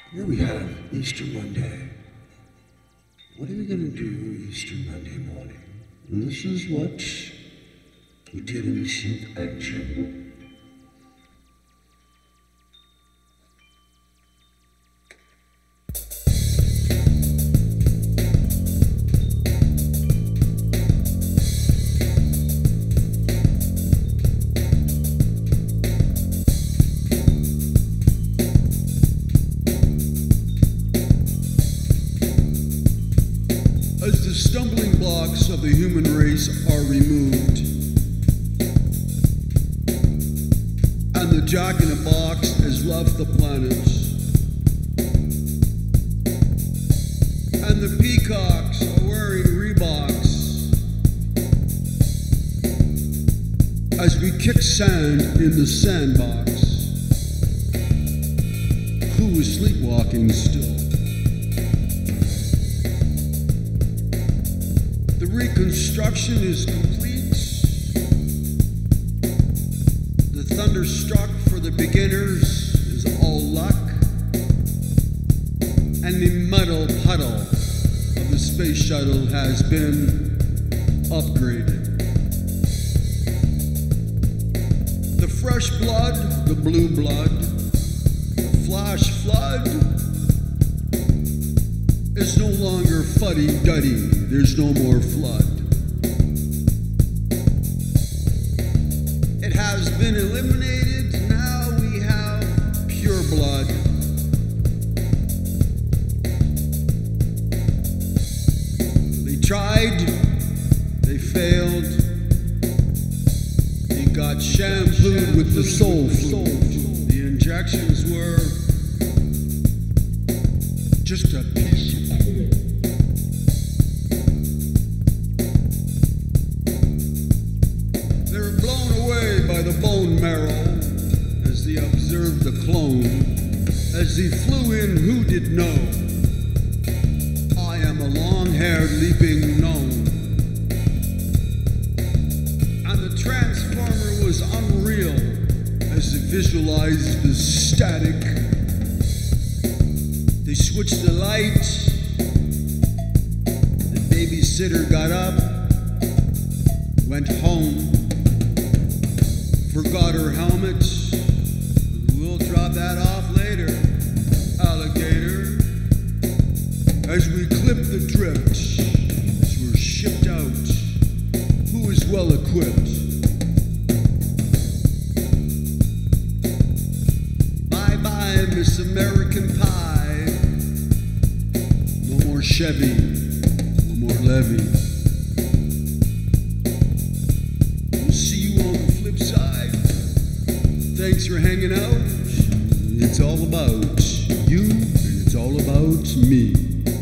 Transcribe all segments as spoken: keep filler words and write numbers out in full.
Here we have Easter Monday. What are we going to do Easter Monday morning? And this is what we did in Synth Action. As the stumbling blocks of the human race are removed, and the jack-in-a-box has left the planet, and the peacocks are wearing Reeboks, as we kick sand in the sandbox, who is sleepwalking still? The reconstruction is complete. The thunderstruck for the beginners is all luck. And the muddle puddle of the space shuttle has been upgraded. The fresh blood, the blue blood, the flash flood is no longer fuddy-duddy. There's no more flood. It has been eliminated. Now we have pure blood. They tried. They failed. They got shampooed with the soul flute. The injections were just a piece of coal. They were blown away by the bone marrow as they observed the clone. As he flew in, who did know? I am a long-haired leaping gnome. And the transformer was unreal as they visualized the static. They switched the light. The babysitter got up, went home, forgot her helmet. We'll drop that off later, alligator. As we clip the drift, as we're shipped out, who is well equipped? Bye-bye, Miss American Pie. No more Chevy, no more Levy. We'll see you on the flip side. Thanks for hanging out. It's all about you, and it's all about me.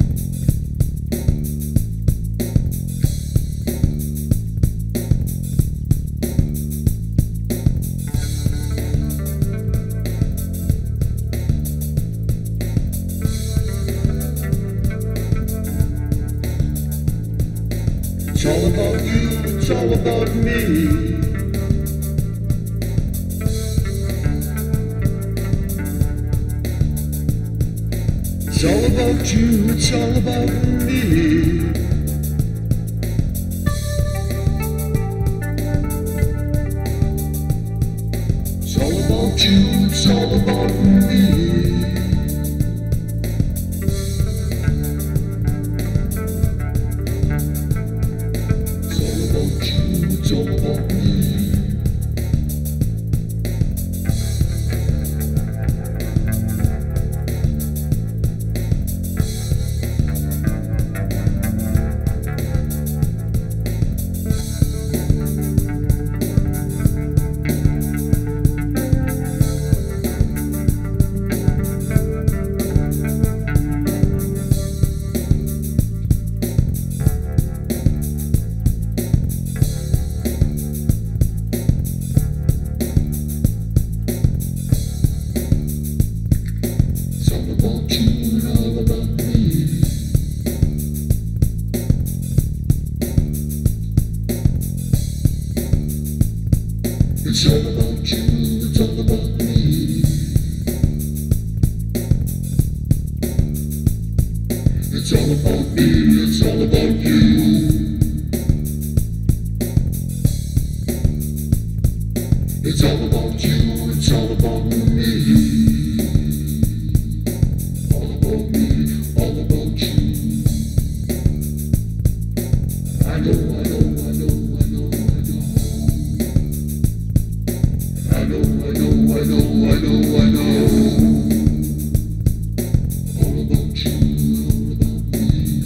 It's all about you, it's all about me. It's all about you, it's all about me. It's all about you, it's all about me. It's all about me. It's all about you, it's all about me. It's all about you, it's all about me. All about me, all about you. I know, I know, I know, I know, I know. I know, I know, I know, I know, I know. All about you, all about me.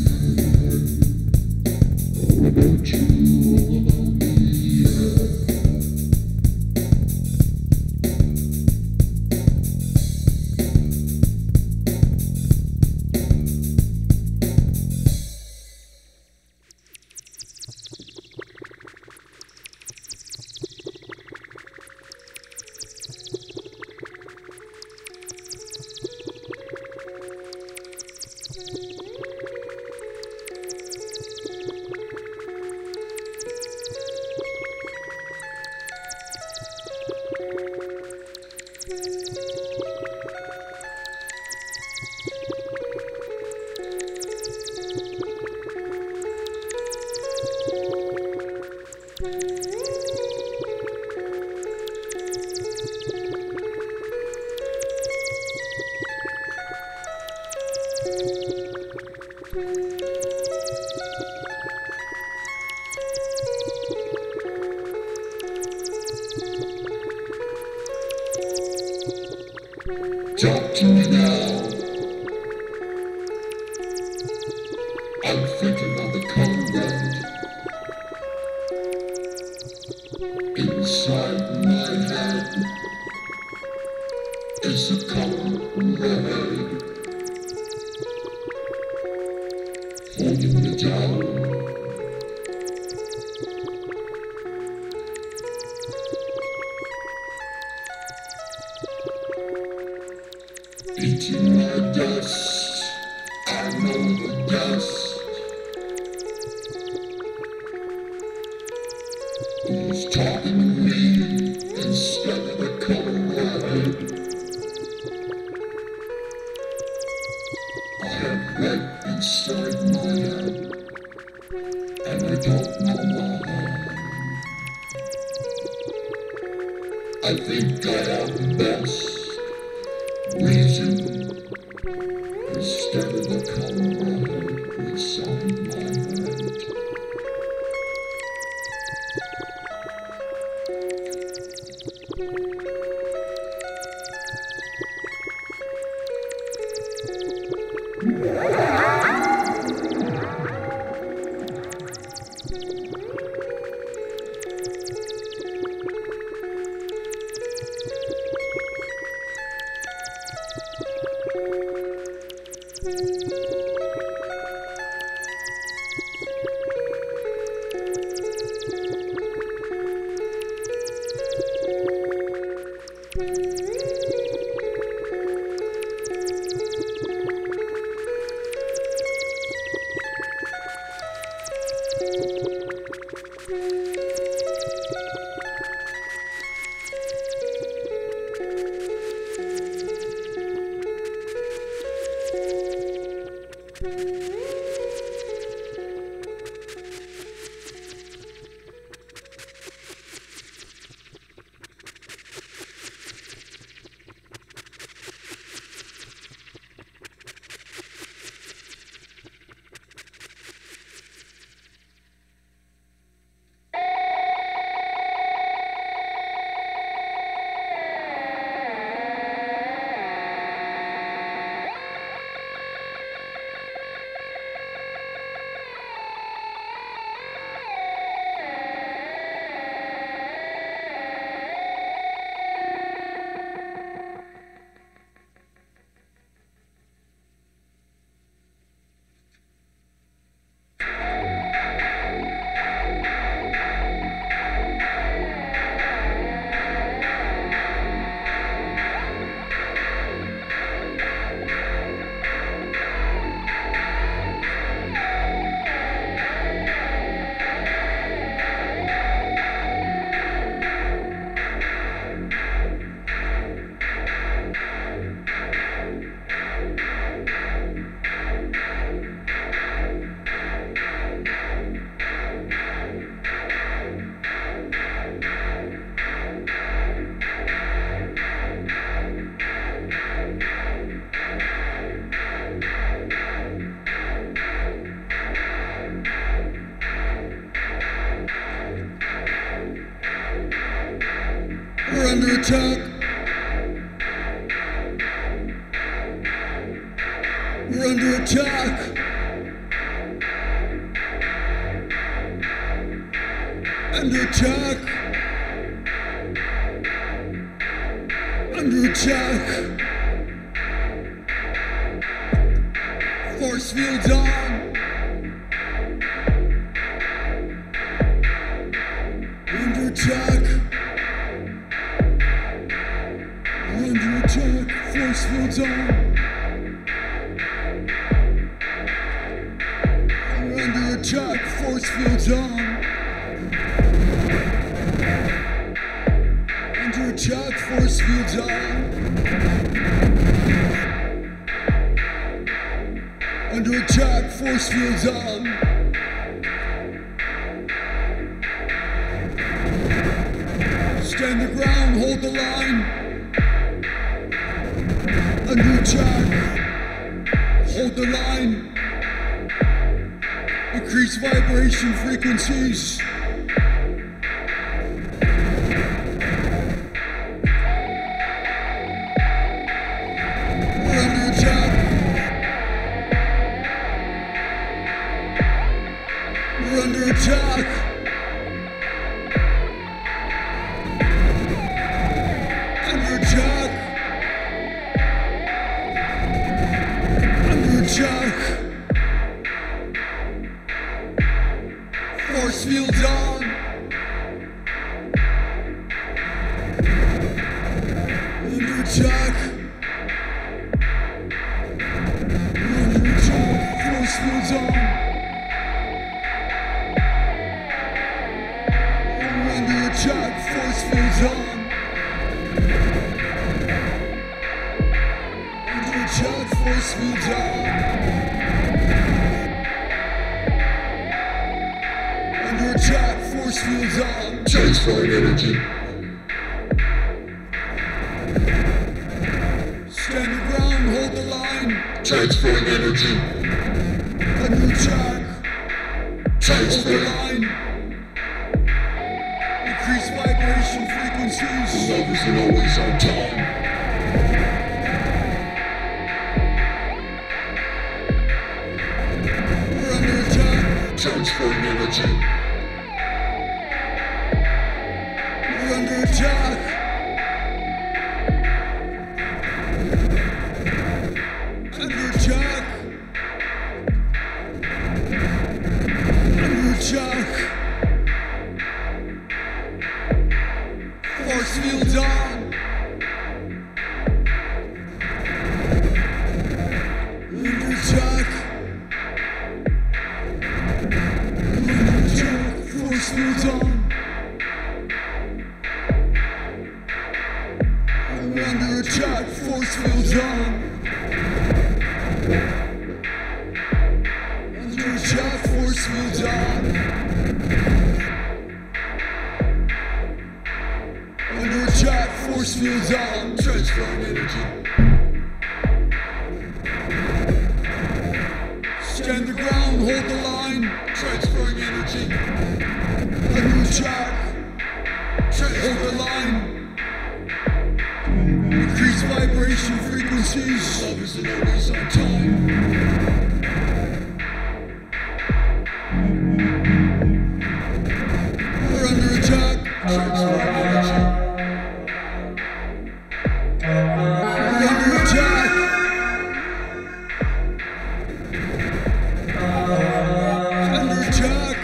All about you, all about me. Talk to me now. I'm thinking of the color red. Inside my head is the color red. Holding me down. Eating my dust, I know the dust is talking to me instead of the color red. I have red inside my head, and I don't know why. I think I have the best reason instead of the color red inside my head. We're under attack. We're under attack. Under attack. Under attack. Force fields on. Under attack. We're under attack. Force fields on. We're under attack. Force fields on. Under attack. Force fields on. Under attack, force fields on. Stand the ground, hold the line. Under attack, hold the line. Increase vibration frequencies. We're under attack. We're under attack. Under attack. Under attack. Force fields on. Under attack. Under attack. Force fields on. Under attack, force fields on. Under attack, force fields on. Under attack, force fields on. Transferring energy. Stand the ground, hold the line. Transferring energy. Under attack. Hold the Transferring. line. Increase vibration frequencies. Love isn't always on time. We're under attack. Transferring energy. We're under attack. Under attack. Under attack. Force fields on. Under attack. Under attack. Force fields on. Under attack. Force fields on. Under attack. Force fields on. Under attack, force fields on. Transferring energy. Stand the ground, hold the line. Transferring energy. Under attack, hold the line. Increase vibration frequencies. Love isn't always on time. We're under attack. Transferring energy. We're under attack. Under attack.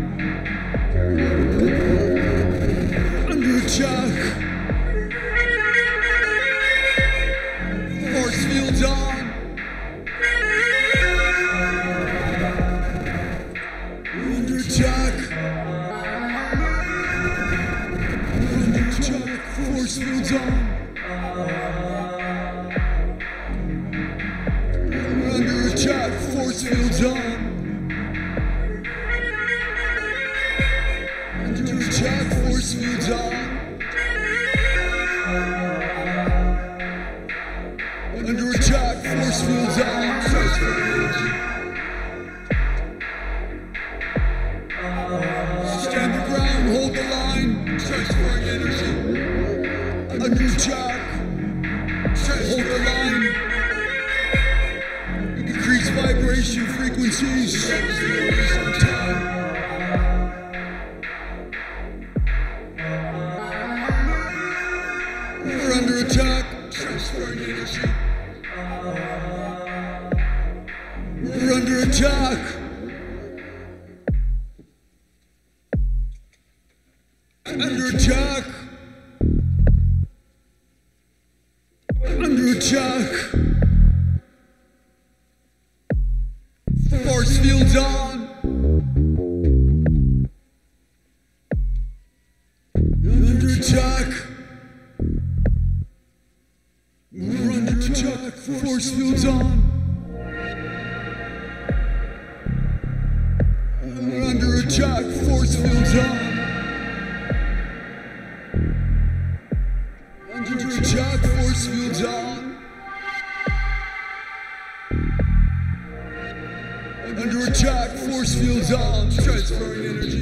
Under attack. Force fields on. Under attack. Under attack. Force fields on. Under attack. Force fields on. Under attack. Force fields on. Under attack, force fields on. Stand the ground, hold the line. Transferring energy. under attack. Hold the line. Increase vibration frequencies. We're under attack. Transferring energy. We're under attack. Under attack. Under attack. Force fields on. Under attack. We're under attack. Force fields on. We're under attack. Force fields on. Under attack. Force fields on. Under attack, force fields on. Transferring energy.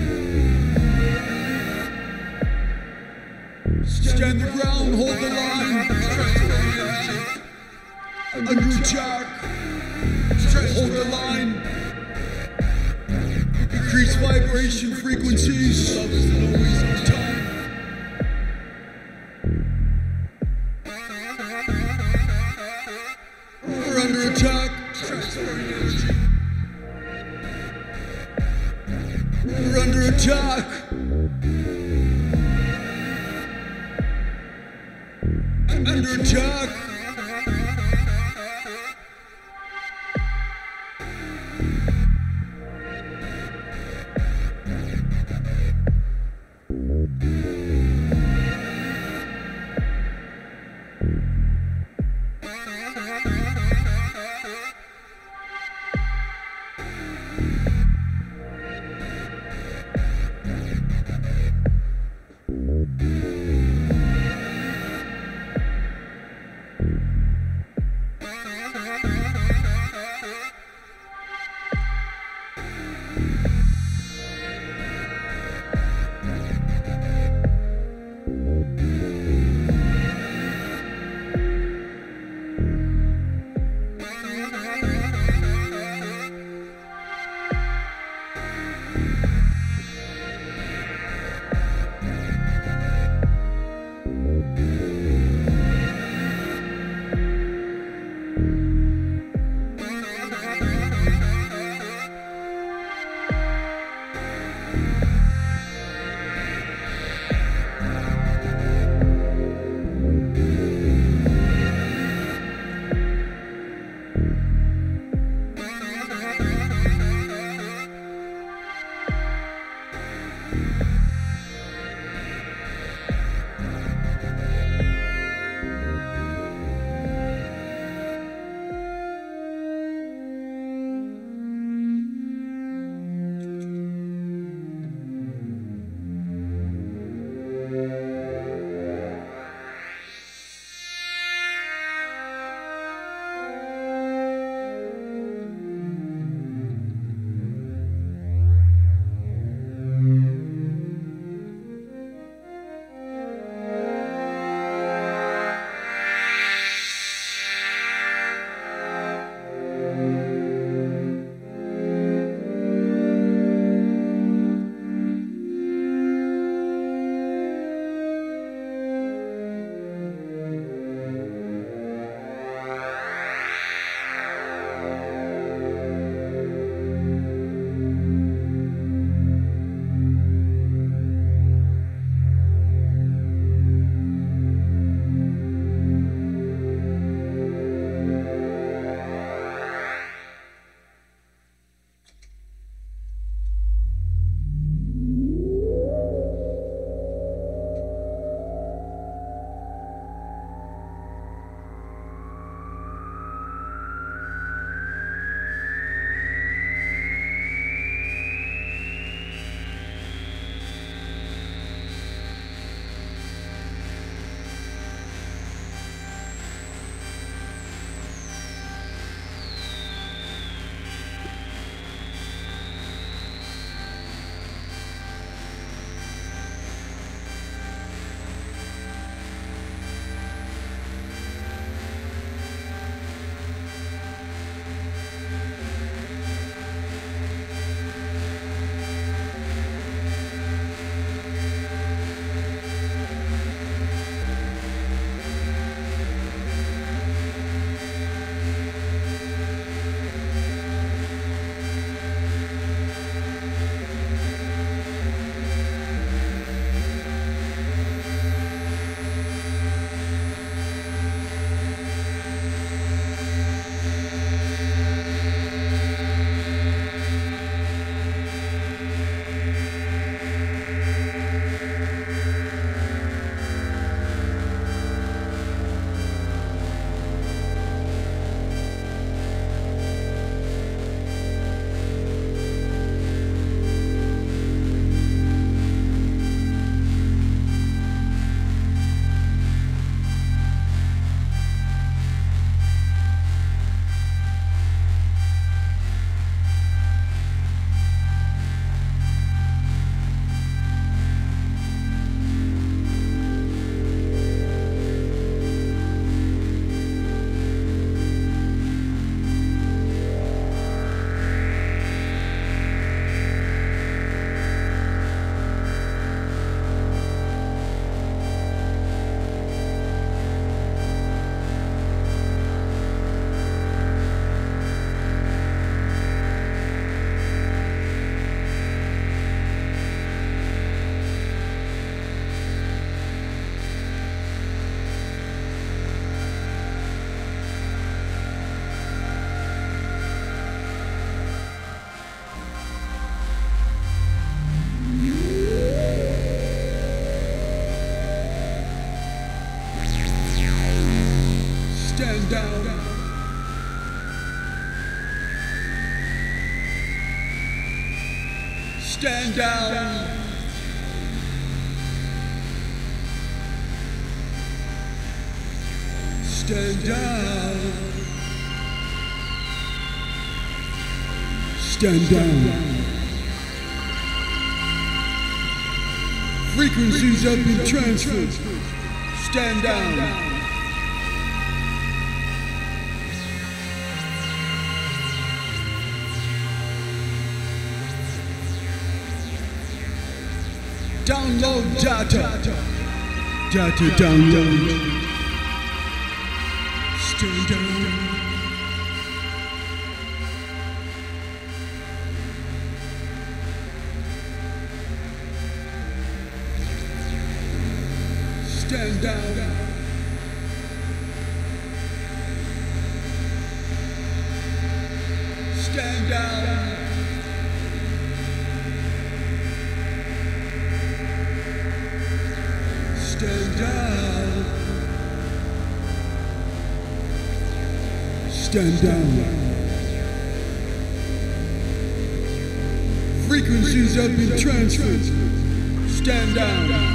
Stand the ground, hold the line. Transferring energy. Under attack. Hold the line. Increase vibration frequencies. Love is no waste of time. We're under attack. Transferring energy. We're under attack. Under attack. down. Stand down. Stand down. Stand down. Frequencies have been transferred. Stand down. Download data. Data download. Stand down. Stand down. Stand down. Stand down. Stand down. Frequencies have been transferred. Stand down.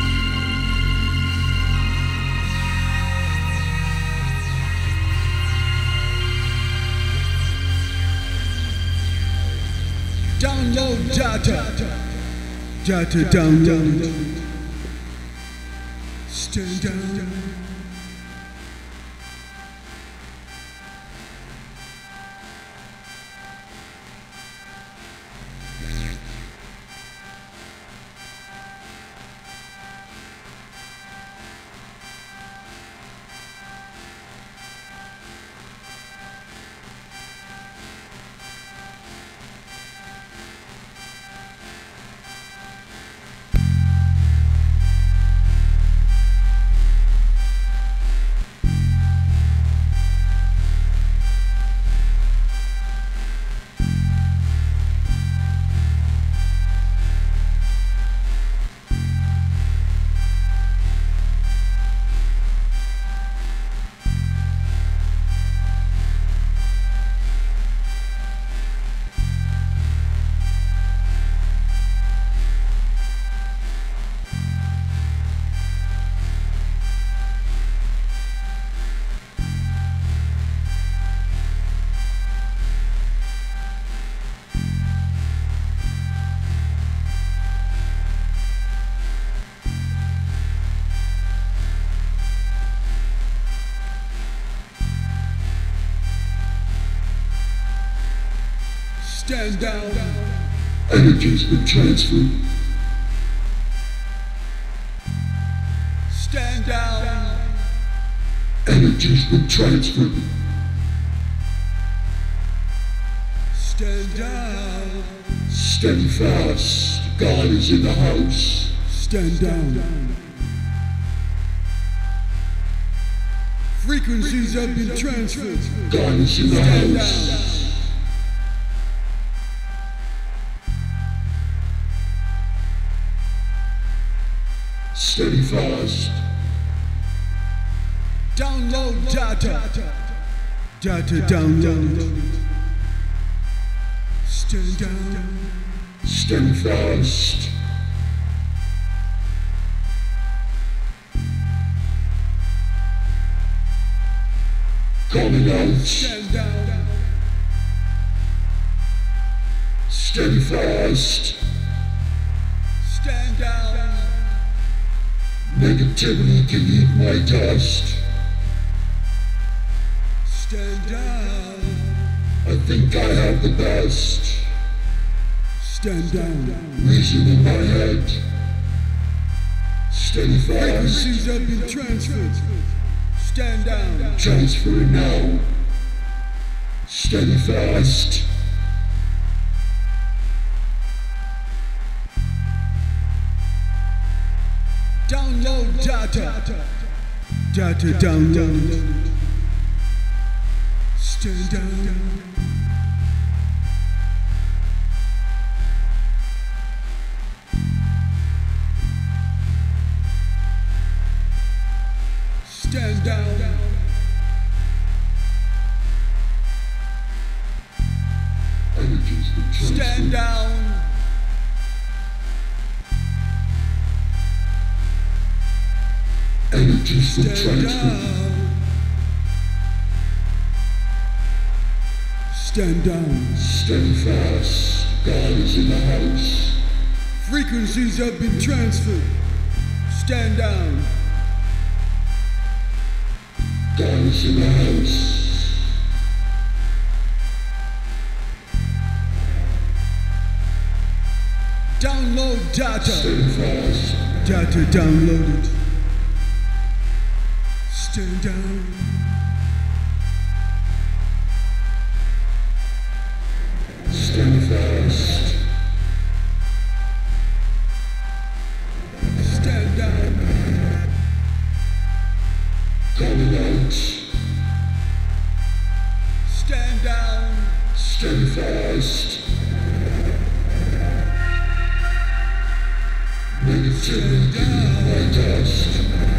Download data. Data download. Stand down. Stand down. Energy's been transferred. Stand down. Energy's been transferred. Stand down. Stand fast. God is in the house. Stand down. Frequencies have been transferred. God is in the Stand house. down. Steady fast. Download data. Data download. Stand down. Steady fast. Coming out. Stand down. Steady fast. Stand down. Negativity can eat my dust. Stand down. I think I have the best. Stand down. Reason in my head. Steady fast. Frequencies have been transferred. Stand down. Transfer it now. Steady fast. Download data. Data download. Stand down. Stand down. Stand down. Energies will Stand transfer. down. Stand down. Stand fast. God is in the house. Frequencies have been transferred. Stand down. God is in the house. Download data. Stand fast. Data downloaded. Stand down. Stand fast. Stand down. Coming out. Stand down. Stand fast. Negativity my dust.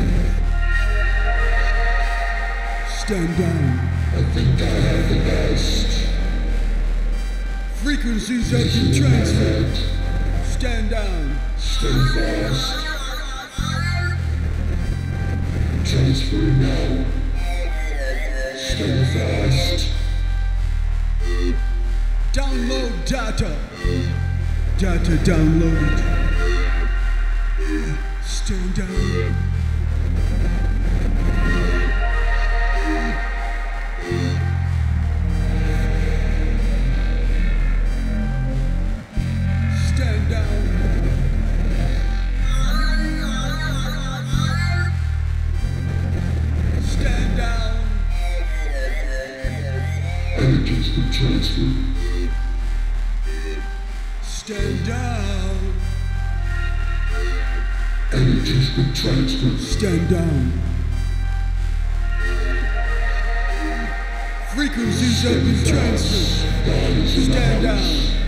Stand down. I think I have the best. Frequencies have been transferred. Stand down. Stand fast. Transfer now. Stand fast. Download data. Data downloaded. Stand down. Stand down. Stand down. Energies been transferred. Stand down. Energies been transferred. Stand down. Frequencies have been transferred. God is in the Stand house. down.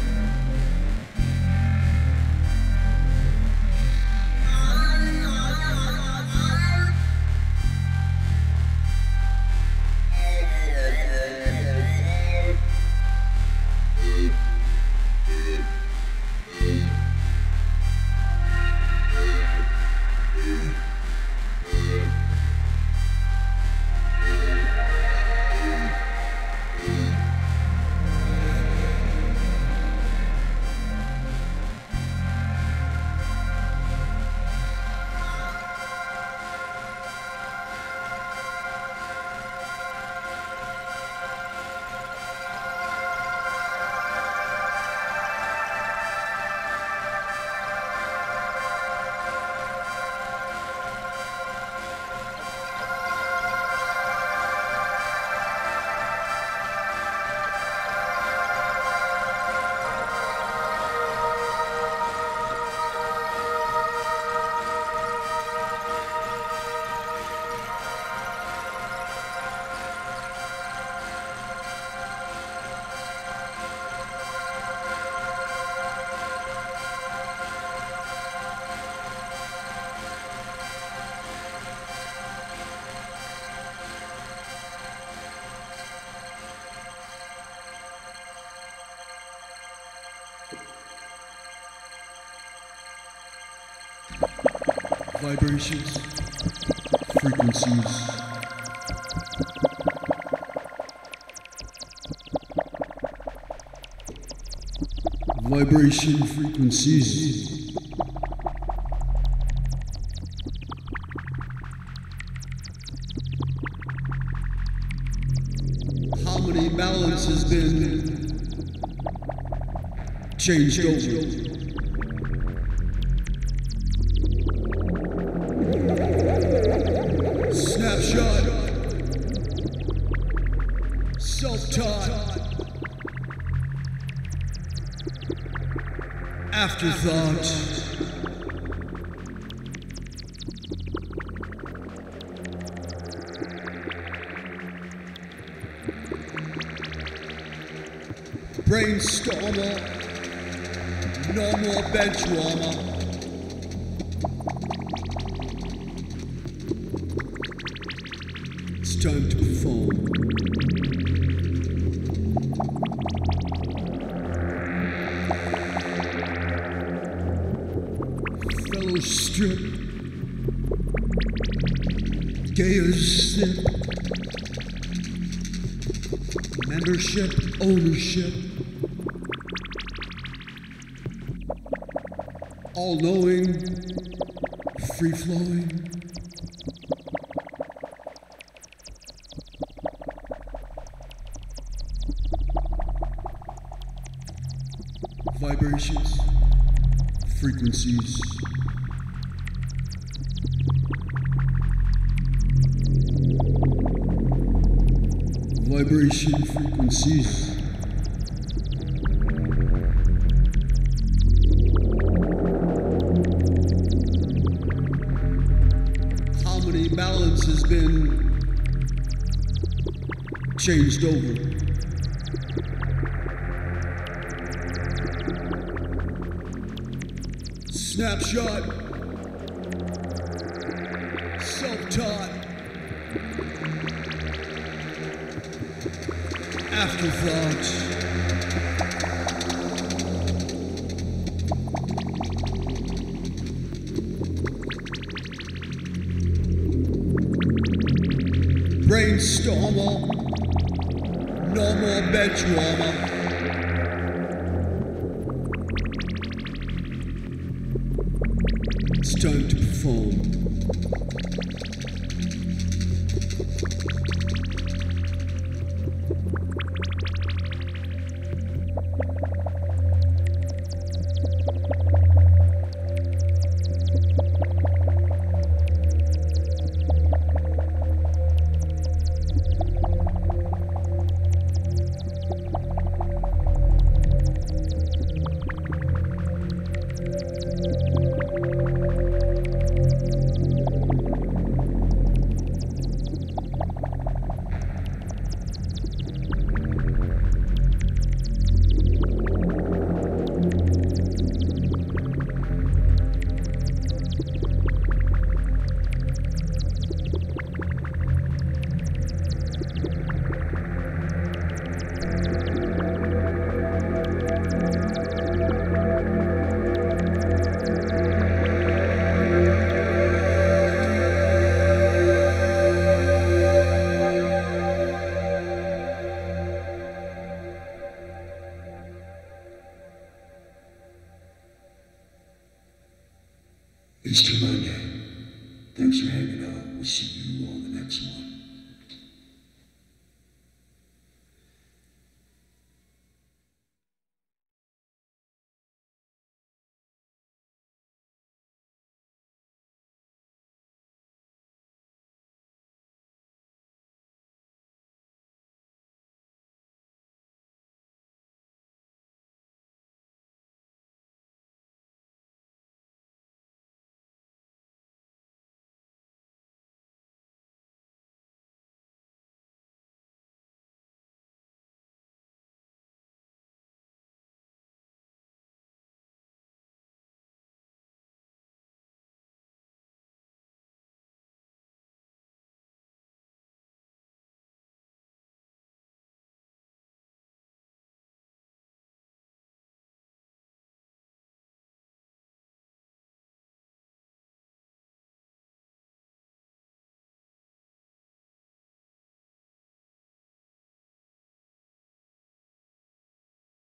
Vibrations, frequencies. Vibration frequencies. Harmony balance has been changed over. Snapshot. Self-taught. Afterthought. Brainstormer. No more bench warmer. It's time to perform. strip, gay as sip, membership, ownership, all-knowing, free-flowing. Vibrations, frequencies, vibration frequencies. Harmony, balance has been changed over. Snapshot, self-taught, afterthought. Brainstormer, no more bed trauma. It's time to perform. Easter Monday. Thanks for hanging out. We'll see you on the next one.